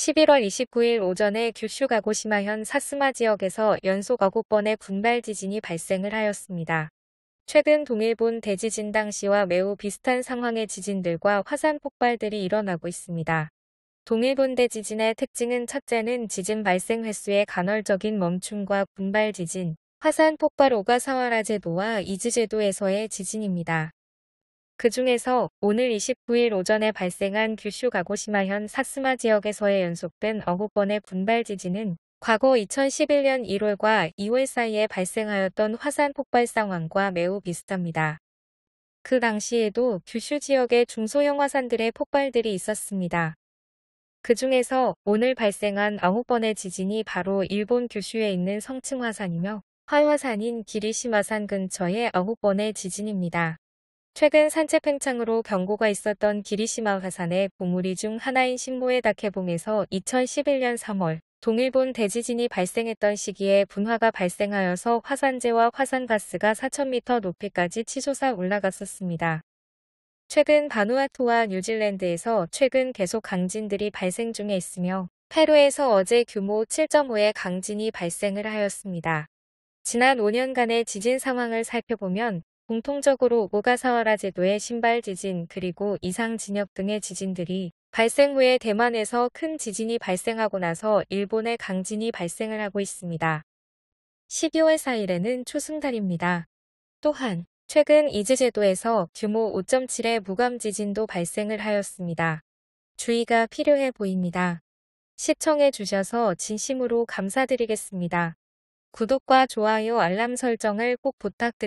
11월 29일 오전에 규슈 가고시마현 사스마 지역에서 연속 9번의 군발 지진이 발생을 하였습니다. 최근 동일본 대지진 당시와 매우 비슷한 상황의 지진들과 화산 폭발들이 일어나고 있습니다. 동일본 대지진의 특징은 첫째는 지진 발생 횟수의 간헐적인 멈춤과 군발 지진, 화산 폭발 오가사와라 제도와 이즈 제도에서의 지진입니다. 그 중에서 오늘 29일 오전에 발생한 규슈 가고시마현 사스마 지역에서의 연속된 9번의 군발 지진은 과거 2011년 1월과 2월 사이에 발생하였던 화산 폭발 상황과 매우 비슷합니다. 그 당시에도 규슈 지역의 중소형 화산들의 폭발들이 있었습니다. 그 중에서 오늘 발생한 9번의 지진이 바로 일본 규슈에 있는 성층 화산이며 활화산인 기리시마산 근처의 9번의 지진입니다. 최근 산책 팽창으로 경고가 있었던 기리시마 화산의 보물이 중 하나인 신모의 다케봉에서 2011년 3월 동일본 대지진이 발생했던 시기에 분화가 발생하여서 화산재와 화산가스가 4,000m 높이까지 치솟아 올라갔었습니다. 최근 바누아투와 뉴질랜드에서 최근 계속 강진들이 발생 중에 있으며 페루에서 어제 규모 7.5의 강진이 발생을 하였습니다. 지난 5년간의 지진 상황을 살펴보면 공통적으로 오가사와라 제도의 신발 지진 그리고 이상 진역 등의 지진들이 발생 후에 대만에서 큰 지진이 발생하고 나서 일본의 강진이 발생을 하고 있습니다. 12월 4일에는 초승달입니다. 또한 최근 이즈 제도에서 규모 5.7의 무감 지진도 발생을 하였습니다. 주의가 필요해 보입니다. 시청해 주셔서 진심으로 감사드리겠습니다. 구독과 좋아요 알람 설정을 꼭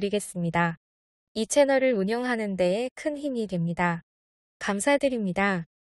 부탁드리겠습니다. 이 채널을 운영하는 데에 큰 힘이 됩니다. 감사드립니다.